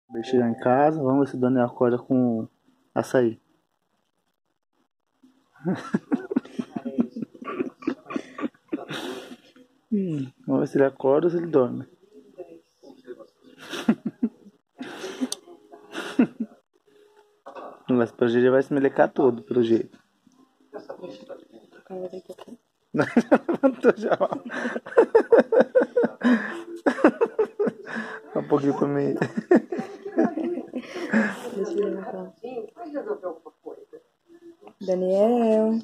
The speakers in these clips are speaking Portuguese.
Vai chegar em casa, vamos ver se o Daniel acorda com açaí. Vamos ver se ele acorda ou se ele dorme. Mas pelo jeito ele vai se melecar todo, pelo jeito. Levantou já. Um pouquinho pra mim. Deixa eu levantar. Daniel.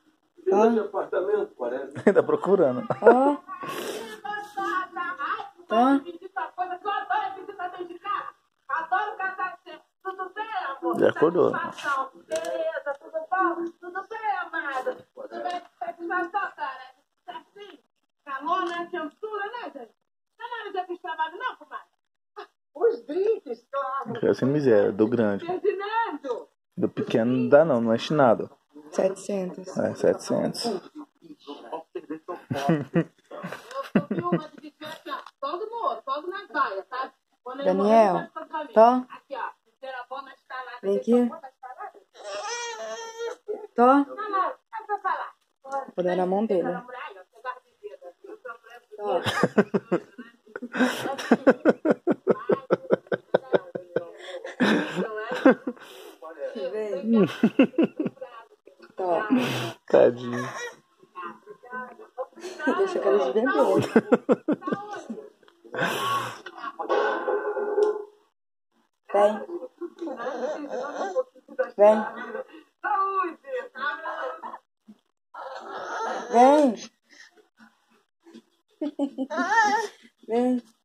Ele tá procurando. Ó. Tá. Já acordou. Beleza, tudo bom? Tudo bem, amada? Tudo bem? Satisfação, cara? Certinho? Calor, né? Quentura, né, gente? Não é nada de trabalho, não, comadre? Os drinks, claro. Essa é miséria, do grande. Ferdinando! Do pequeno não dá não, não enche nada. 700. É, 700. Eu sou viúva de aqui, ó. Fogo na baia, tá? Daniel. Tó. Aqui, ó. Terceira bomba instalada. Vem aqui. Tó. Vai falar. Vou dar na mão dele. Tó. Vem. Tó. Tadinho. Deixa a cara de vermelho. Vem. Vem. Vem. Vem.